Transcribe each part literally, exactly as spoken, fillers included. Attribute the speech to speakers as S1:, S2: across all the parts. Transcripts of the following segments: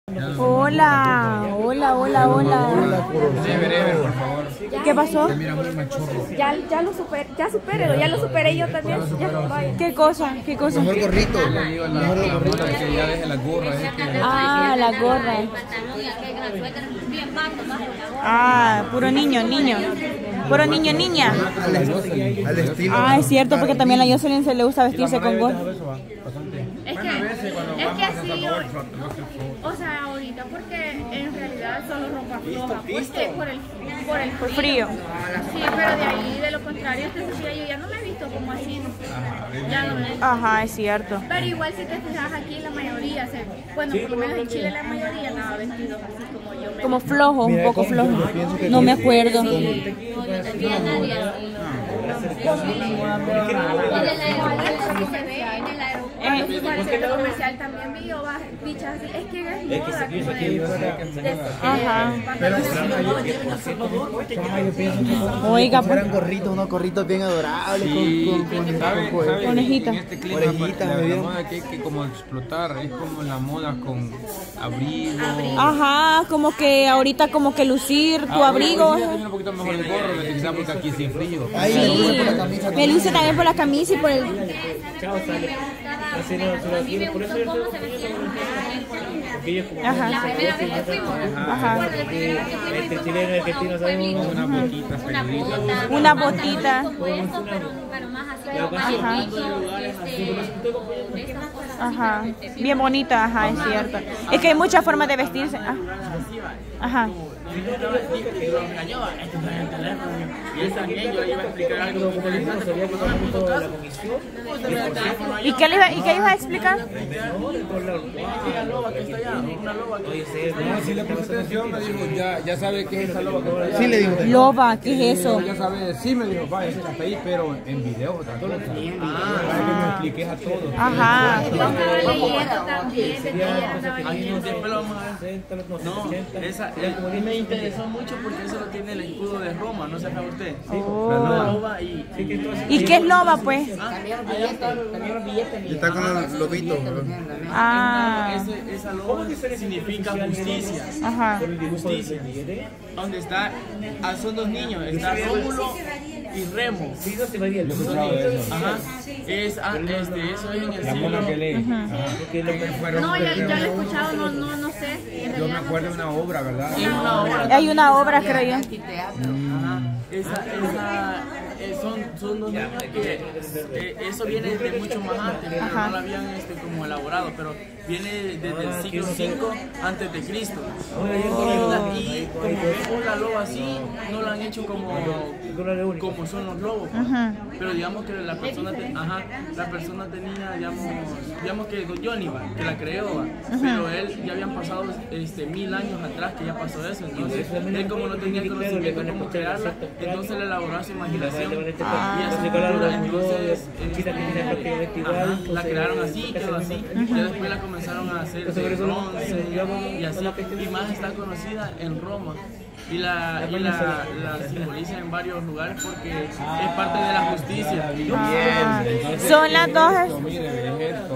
S1: Hola, hola, hola, hola.
S2: Ever, Ever, por favor.
S1: ¿Qué pasó?
S2: Te mira muy machorro.
S3: Ya, ya lo superé, ya superé, ya lo superé yo también. Ya, vaya.
S1: ¿Qué cosa? ¿Qué cosa?
S2: Mejor gorrito. Le digo a la, a la mona que ya deje las gorras. Es que...
S1: Ah, la gorra. Ah, puro niño, niño. Puro niño, niña.
S2: Al estilo.
S1: Ah, es cierto, porque también a Jocelyn se le gusta vestirse con gorra.
S3: Es que, es que así, o sea, ahorita, porque en realidad solo ropa floja, porque por el, por el
S1: Por
S3: frío.
S1: frío.
S3: Sí, pero de ahí, de lo contrario, este día yo ya no me he visto como así. Ya no me
S1: Ajá, es cierto.
S3: Pero igual si te fijas aquí, la mayoría, se, bueno, por lo menos en Chile la mayoría andaba vestidos así como yo. Me
S1: Como flojo, un poco flojo. No me acuerdo.
S3: Igual centro comercial también vi yo bichas así, es que es moda como
S1: Ajá.
S2: Pero
S1: Oiga, pues.
S4: Eran gorritos, unos gorritos bien adorables.
S2: Sí,
S4: con, con,
S2: ¿sabe?
S4: con,
S2: ¿sabe?
S1: Conejita.
S2: En este clima,
S4: Orejitas,
S2: la,
S4: me
S2: la
S4: vieron.
S2: moda que hay que como explotar, es como la moda con abrigo.
S1: Ajá, como que ahorita como que lucir tu
S2: Ah,
S1: abrigo.
S2: hoy día tiene un poquito mejor el gorro, que quizá porque aquí sí frío.
S4: Ahí me puse por la camisa.
S1: Me luce también por la camisa y por el...
S3: a mí me gustó cómo se vestían
S1: Ajá.
S3: la primera vez que fuimos.
S1: Ajá.
S3: Recuerdo la primera vez que fuimos y fuimos a un pueblito.
S2: Una boquita,
S3: Una bota,
S1: Una botita.
S3: como eso, pero, pero más así, más
S1: Ajá.
S3: bonito, este, esas cosas así,
S1: Ajá.
S3: pero, este,
S1: Bien bonita, ajá, es cierto. Es que hay muchas formas de vestirse. Ah. Ajá.
S5: Y lo engañaba, esto está en el teléfono. Y él también, yo le iba a explicar algo como le no me puso caso.
S1: ¿Y qué le iba, y qué iba a explicar?
S5: Una loba que está allá, una loba que...
S2: No, si le puse atención, me dijo, ya, ya sabe qué es esa loba que está allá.
S4: Sí, le digo.
S1: Loba, ¿qué es eso?
S2: Ya sabe, sí me dijo, vaya, ese está ahí, pero en video otra cosa. Ah, para que me expliques a todos.
S1: Ajá.
S3: yo estaba leyendo también, de ella estaba
S5: Aquí
S3: leyendo.
S5: después lo vamos a ver. No, esa, eh, me interesó mucho porque eso lo tiene el escudo de Roma, ¿no sabe usted?
S1: Oh.
S5: La loba y...
S1: ¿Y qué es loba, pues?
S4: Y está con los lobitos.
S1: Ah.
S5: Ese, esa loba significa justicia.
S1: Ajá.
S5: Justicia. Donde está, ah, son dos niños, está Rómulo y Remo. Son niños. Ajá. Es, ah, este, eso es en el
S2: La
S5: siglo.
S2: mona que lee.
S3: No, ya, ya lo he escuchado, no, no, no sé. En
S2: Yo me
S3: realidad no
S2: acuerdo de una obra, ¿verdad?
S5: Es una obra.
S1: Hay una obra, creo yo.
S5: Ajá. Esa, esa, eh, son, son dos niños que eh, eso viene de mucho más antes, pero
S1: Ajá.
S5: no lo habían este, como elaborado, pero viene desde el siglo cinco antes de Cristo.
S1: Oh.
S5: Y como vemos la loba así, no la han hecho como, como son los lobos. pues.
S1: Ajá.
S5: Pero digamos que la persona, te- ajá, la persona tenía, digamos, digamos que Don Johnny, va, que la creó, va, pero él ya habían pasado este, mil años atrás que ya pasó eso, entonces él como no tenía el conocimiento de cómo crearla, entonces le elaboró a su imaginación y a su cultura, entonces este, ajá, la crearon así, quedó así, ya después la comenzaron a hacer de bronce y así, y más está conocida en Roma. Y, la, y la, la simboliza en varios lugares porque es parte de la justicia.
S1: Ah. Son las dos.
S2: Mire, es esto.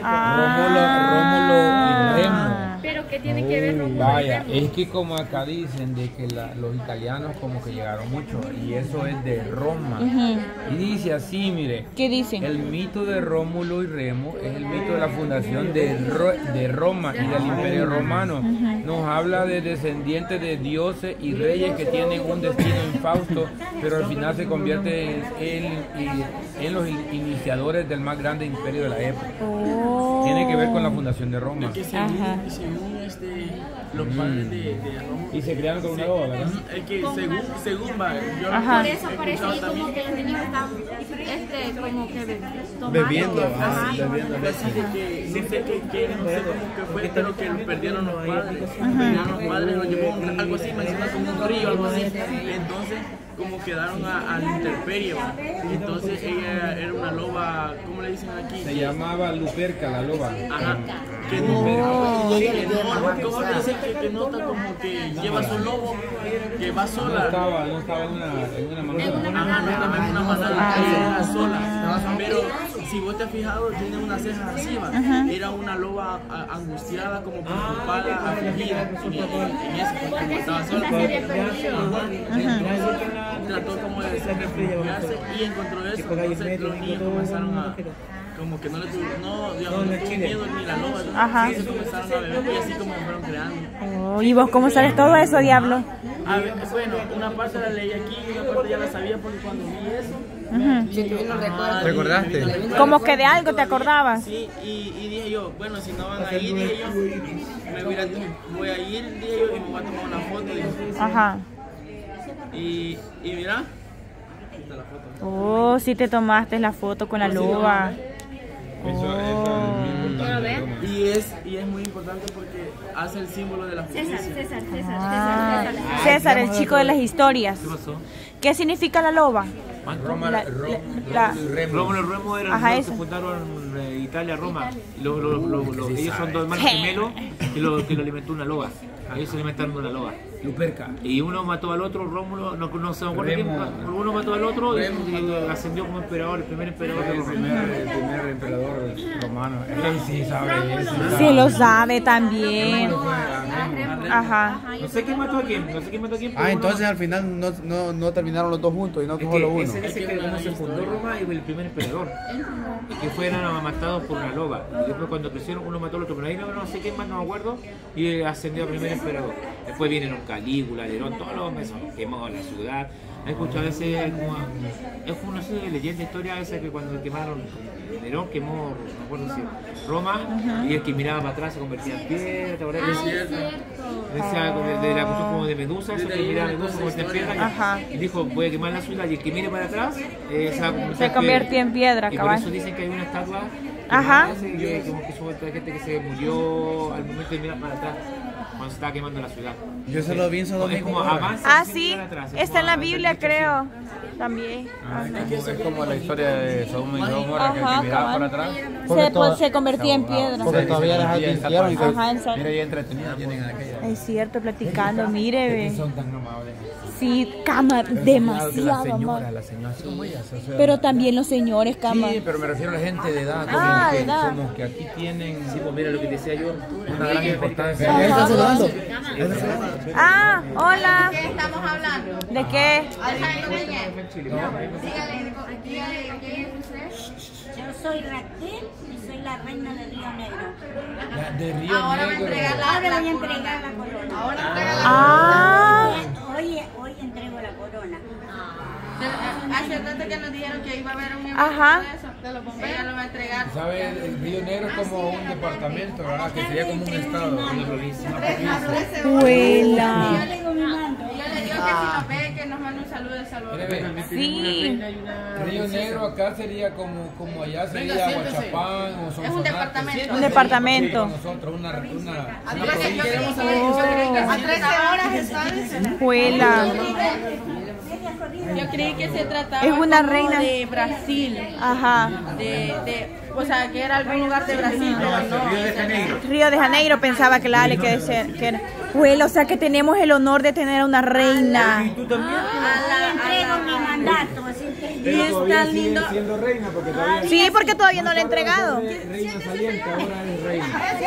S1: Ah.
S2: Rómulo y Remo.
S3: Pero ¿qué tiene que ver Rómulo y
S2: Vaya,
S3: Remo?
S2: es que como acá dicen de que la- los italianos como que llegaron mucho y eso es de Roma. Y dice así, mire,
S1: ¿Qué dicen?
S2: el mito de Rómulo y Remo es el mito de la fundación de, Ro- de Roma y del Imperio Romano. Nos habla de descendientes de dioses y reyes que tienen un destino infausto, pero al final se convierten en, en- en los in- iniciadores del más grande imperio de la época.
S1: Oh.
S2: Tiene que ver con la fundación de Roma.
S5: Que según,
S1: Ajá.
S5: según este, los padres de, de Roma,
S2: Y se crearon con una loba, ¿verdad?
S5: es que según, según va, yo
S1: Ajá.
S3: Por eso
S5: he
S3: parece
S5: escuchado
S3: ahí como
S5: también
S3: que los niños están este, como que be- tomando.
S4: Bebiendo,
S3: Ajá.
S4: ah, bebiendo.
S5: así de que no sé qué, qué, no sé cómo que fue, pero que lo perdieron los padres, perdieron los padres, lo llevó un- algo así, menciona como un río, algo así, entonces como quedaron a, a la intemperie, ¿va? Entonces ella era una loba, ¿cómo le dicen aquí?
S2: Se llamaba Luperca, la loba.
S5: Ajá, que no, que no, ¿cómo te dicen que, que nota como que lleva su lobo, que va
S2: No
S5: sola?
S2: estaba, no estaba en una, en una manada.
S5: Ajá, no estaba en una manada, ella era sola, pero si vos te has fijado, tiene unas cejas así, ¿va? Era una loba a- angustiada, como preocupada, afligida en, en eso, porque estaba sola. Entonces, trató como de refugiarse y encontró eso. Entonces los niños comenzaron a, como que no le tuvieron, no, digamos, no tuvo miedo ni la loba, ¿no?
S1: Ajá.
S5: Y se comenzaron a beber y así como se fueron creando.
S1: Oh, ¿y vos cómo sabes todo eso, diablo?
S5: A ver, bueno, una parte la leí aquí y una parte ya la sabía porque cuando vi eso. Ajá,
S4: ¿Recordaste?
S5: y-
S1: Como que de algo te acordabas.
S5: Sí, y, y dije yo, bueno, si no van a ir, dije yo, me voy a, voy a ir, dije yo, y me voy a tomar una foto. Dije.
S1: Ajá.
S5: Y, y mira,
S1: Oh, sí te tomaste la foto con la loba.
S5: y es, y es muy importante porque hace el símbolo de la justicia.
S3: César, César, César,
S1: Ah,
S3: César, César.
S1: César, el chico de las historias.
S6: ¿Qué pasó?
S1: ¿Qué significa la loba?
S2: Roma,
S1: La-
S2: Ro-
S1: la-
S2: Rómulo y Remo.
S6: Rómulo y Remo eran
S1: Ajá,
S6: los
S1: eso.
S6: que fundaron eh, Italia, Roma. Los- los- los- los- ellos son dos hermanos gemelos que lo, que lo alimentó una loba. Ellos se alimentaron de una loba.
S2: Luperca.
S6: Y uno mató al otro, Rómulo, no, no se me acuerdo quién,
S2: Remo.
S6: uno mató al otro y,
S2: Remo
S6: y
S2: mató a-
S6: ascendió como emperador, el primer emperador de
S2: El
S6: Roma.
S2: primer, el primer emperador romano. Él sí sabe. él sí sabe.
S1: Sí lo sabe también. Ajá.
S6: No sé quién mató a quién, no sé quién mató a quién. pero
S4: Ah,
S6: uno-
S4: entonces al final no, no, no terminaron los dos juntos y no
S6: Es
S4: que solo
S6: que
S4: uno.
S6: ese dice que cómo se fundó Roma y el primer emperador. Y que fueron matados por una loba. Y después cuando crecieron uno mató al otro, pero ahí no, no sé quién más, no me acuerdo. Y ascendió a primer emperador. Después vienen Calígula, Nerón, todos los meses quemó la ciudad. He escuchado ese como es como una serie de leyenda, historia esa que cuando quemaron Nerón quemó, no me acuerdo si Roma, y el que miraba para atrás se convertía en piedra, ¿te acuerdas?
S3: Ah, es cierto.
S6: Decía como de, de la cuestión como de Medusa, eso que miraba Medusa se convertía en piedra.
S1: Ajá.
S6: Y dijo, voy a quemar la ciudad y el que mire para atrás eh, se va a convertir
S1: Se
S6: en
S1: convierte en piedra,
S6: Y por
S1: cabal.
S6: eso dicen que hay una estatua
S1: Ajá.
S6: que que como que supuesta gente que se murió al momento de mirar para atrás cuando se estaba quemando la ciudad.
S4: Yo solo vi en Sodoma y
S6: Es como
S4: Gomorra.
S6: avanza
S1: Ah,
S6: sin
S1: sí.
S6: mirar atrás, es
S1: Está en la
S6: como
S1: Biblia,
S6: avanzar mucho
S1: creo. También.
S2: Ah, es, como, es como la historia de Sodoma y Gomorra, que el
S1: Ajá,
S2: que miraba
S1: cabal.
S2: para atrás.
S1: Se, pues, se convertía en piedra.
S4: Porque todavía las advirtieron y que-
S1: Ajá, en
S2: Mira, ya entretenidas tienen aquella.
S1: Es cierto, platicando, mire, ve.
S2: Son tan amables.
S1: Sí, cama,
S2: La
S1: demasiado
S2: señora,
S1: amor.
S2: la señora, así como ellas. o sea,
S1: Pero también los señores, cama.
S2: Sí, pero me refiero a la gente de edad, como,
S1: Ah, de
S2: que,
S1: edad.
S2: como que aquí tienen
S6: Sí, pues mira lo que decía yo.
S2: una gran importancia.
S4: Ahí está saludando.
S1: Ah, hola.
S3: ¿Qué estamos hablando?
S1: ¿De qué?
S3: Dígale, ¿quién es usted?
S7: Yo soy Raquel y soy la reina de Río Negro.
S2: La de Río
S3: Ahora va a
S2: Negro.
S3: entregar la,
S7: Ahora
S3: la
S7: voy a
S3: corona.
S7: entregar la corona.
S3: Ahora entrega la
S1: Ah,
S7: Hoy, hoy entrego la corona.
S3: corona. Hace rato que nos dijeron que iba a haber un evento
S1: Ajá.
S3: de eso, de los bomberos. Ella lo va a entregar.
S2: ¿Sabes? El Río Negro es como un departamento, ¿verdad? Que sería como un estado, una provincia.
S1: abuela.
S7: Yo le digo mi mando.
S3: Yo le digo que si nos ve, que nos mande un saludo de Salvador.
S2: Mira, ve,
S1: Sí.
S2: Río Negro acá sería como, como allá sería Guachapán o Sonsonate.
S3: Es un departamento.
S1: Un departamento.
S2: Sí, nosotros, una, una,
S3: A
S2: una
S3: trece
S2: provincia.
S3: a trece horas están.
S1: Abuela.
S8: Yo creí que se trataba
S1: Es una
S8: como
S1: reina.
S8: de Brasil,
S1: Ajá.
S8: de, de, o sea, que era algún lugar de Brasil, pero no.
S1: Río de Janeiro pensaba que la Ale que decía que era. Abuela, o sea que tenemos el honor de tener a una reina.
S7: Yo entrego mi mandato. Así que
S8: Y es tan lindo.
S2: siendo reina porque todavía
S1: Sí, porque todavía no le he entregado.
S2: reina saliente, ahora es reina.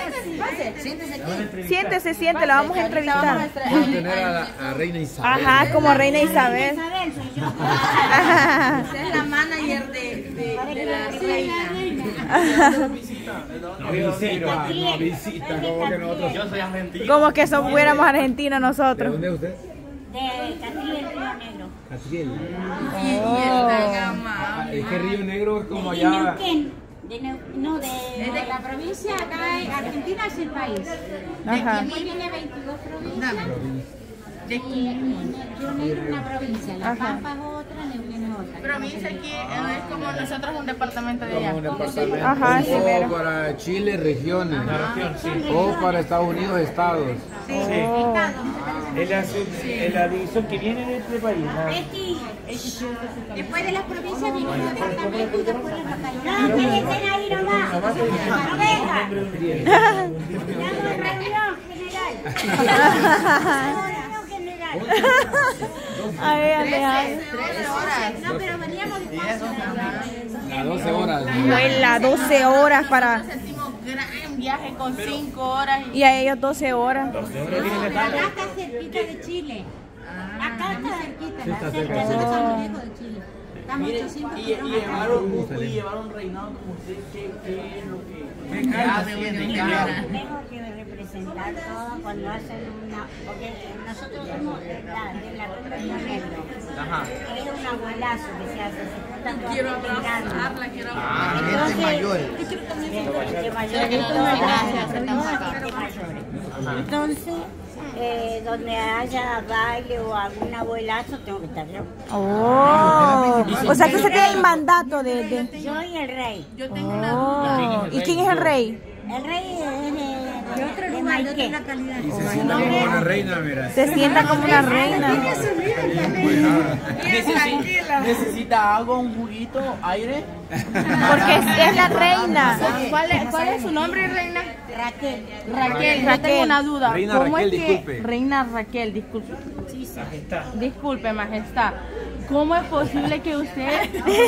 S1: Siéntese, siente, la vamos a entrevistar.
S2: Vamos a tener a, la, a reina Isabel.
S1: Ajá, como reina Isabel.
S7: Isabel soy yo.
S8: Usted es la manager de, de, de la reina.
S2: No visita, no visita, como que nosotros.
S5: Yo soy argentino.
S1: Como que son, fuéramos argentinos
S2: ¿De
S1: nosotros.
S2: dónde es usted?
S7: De Catriel Río Negro.
S2: Catriel.
S1: Oh.
S2: Es que Río Negro es como
S7: De
S2: allá.
S7: Neuquén. De Neu- no, de, de la provincia, acá en Argentina es el país.
S1: Ajá.
S7: Después viene veintidós provincias. De aquí, Río Negro es una provincia, La
S1: Ajá.
S7: Pampa es otra, Neuquén es otra.
S3: Provincia aquí eh, es como nosotros un departamento de allá.
S2: Como un departamento.
S1: Ajá, sí,
S2: o
S1: pero-
S2: para Chile, regiones. O para Estados Unidos, estados.
S1: Oh.
S6: Es la, es la división que viene de este país. ¿no?
S7: Este, después de las provincias viene el departamento y después las localidades. No, que estén ahí nomás. No vengan. Una reunión general. Reunión general.
S1: A ver, Alejandro.
S3: trece horas.
S7: No, pero veníamos de paso.
S2: A doce horas.
S1: Vuela doce horas para...
S3: Nos sentimos gran viaje con cinco horas. Y...
S1: Y a ellos doce horas.
S7: Acá está cerquita de Chile. Acá está cerquita, la cerca de San Diego de Chile. Estamos
S5: Mire,
S7: ochocientos
S5: y, y, llevar un, y llevar un reinado como usted, ¿qué, qué es lo que...?
S7: Tengo que representar todo cuando hacen una... Porque nosotros somos de la, de la reunión negro.
S5: Ajá.
S7: Es un abuelazo que se hace, se juntan todos
S3: Quiero
S7: los veteranos.
S3: abrazarla, quiero
S4: Ah,
S3: abrazarla.
S4: gente mayor.
S7: De mayores, de mayores. Entonces, eh, donde haya baile o algún abuelazo, tengo que estar yo.
S1: Oh, o sea que usted tiene el mandato de... de...
S7: Yo y el rey.
S3: Yo tengo una duda.
S1: Oh. ¿Y quién es el rey?
S7: El rey es de, de otro lugar, de otra calidad.
S2: Y se sienta como una reina, mira.
S1: Se sienta como una reina.
S5: Necesita, necesita agua, un juguito, aire.
S1: Porque es, es la reina.
S3: ¿Cuál es, ¿Cuál es su nombre, reina?
S7: Raquel.
S3: Raquel, yo
S1: Raquel.
S3: tengo una duda.
S2: Reina
S3: ¿Cómo
S2: Raquel,
S3: es que
S2: disculpe.
S3: Reina Raquel, disculpe.
S7: Sí, sí.
S3: Disculpe, majestad. ¿Cómo es posible que usted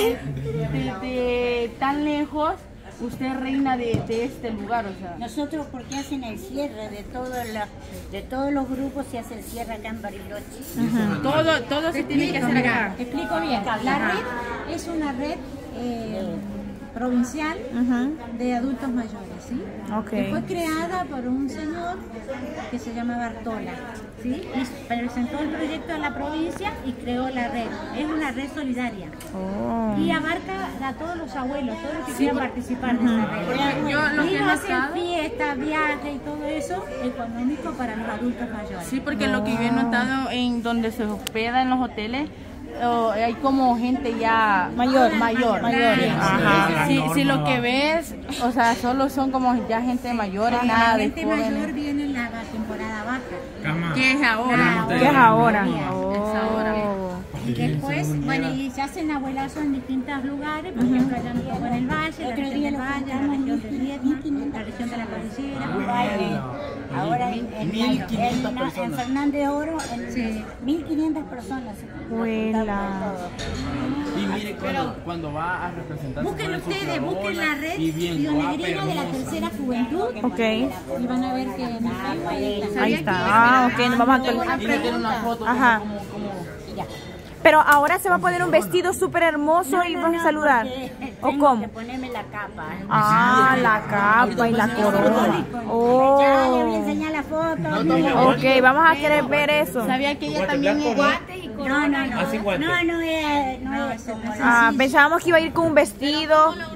S3: desde tan lejos usted es reina de, de este lugar? O sea,
S7: Nosotros porque hacen el cierre de todos los de todos los grupos, se hace el cierre acá en Bariloche.
S3: todo, todo se tiene que hacer acá.
S9: Te explico bien. La red es una red eh, provincial
S1: Ujú.
S9: de adultos mayores, ¿sí?
S1: Ok.
S9: Que fue creada por un señor que se llama Bartola, ¿sí? Y presentó el proyecto a la provincia y creó la red. Es una red solidaria
S1: Oh.
S9: y abarca a todos los abuelos, todos los que quieran participar de esa red.
S3: Yo lo
S9: y
S3: que he
S9: no hacen
S3: notado-
S9: fiestas, viajes y todo eso económico para los adultos mayores.
S3: Sí, porque lo que yo he notado en donde se hospeda en los hoteles, oh, hay como gente ya
S1: Mayor.
S3: mayor,
S1: Mayor.
S3: Ajá. Sí, sí, lo que ves, o sea, solo son como ya gente mayor, nada
S9: La
S3: de
S9: gente mayor
S3: jóvenes.
S9: viene en la temporada baja.
S3: ¿Qué es ahora?
S1: ¿Qué es ahora?
S3: Es ahora.
S1: Oh.
S9: Y después, bueno, y se hacen abuelazos en distintos lugares, por ejemplo, allá en en el Valle, la región del Valle, la región del Vietnam, la región de la Cordillera.
S7: Ahora en, en,
S5: mil
S7: en,
S5: quinientas
S7: en
S5: personas.
S7: Fernández de Oro, en mil quinientas personas.
S1: Huela.
S5: Y mire, cuando, cuando va a representar
S9: Busquen ustedes, busquen la red pionegrera de la tercera juventud
S1: Ok.
S9: y van a ver que en el Facebook ahí está.
S1: Ahí está. Ah, ok, nos vamos a actualizar.
S5: y meter una foto
S1: Ajá.
S5: como, como, como
S1: Pero ahora se va a poner un vestido súper hermoso y vas a saludar. ¿O
S7: Tengo
S1: cómo?
S7: que ponerme la capa.
S1: Ah, la capa y la corona.
S7: Ya le voy a
S1: Oh.
S7: enseñar la foto.
S1: Ok, vamos a querer ver eso.
S3: Sabía que ella también es guate y
S7: No,
S3: corona.
S7: no, no.
S6: Así guante.
S7: No, no es, no es como la-
S1: Ah, pensábamos que iba a ir con un vestido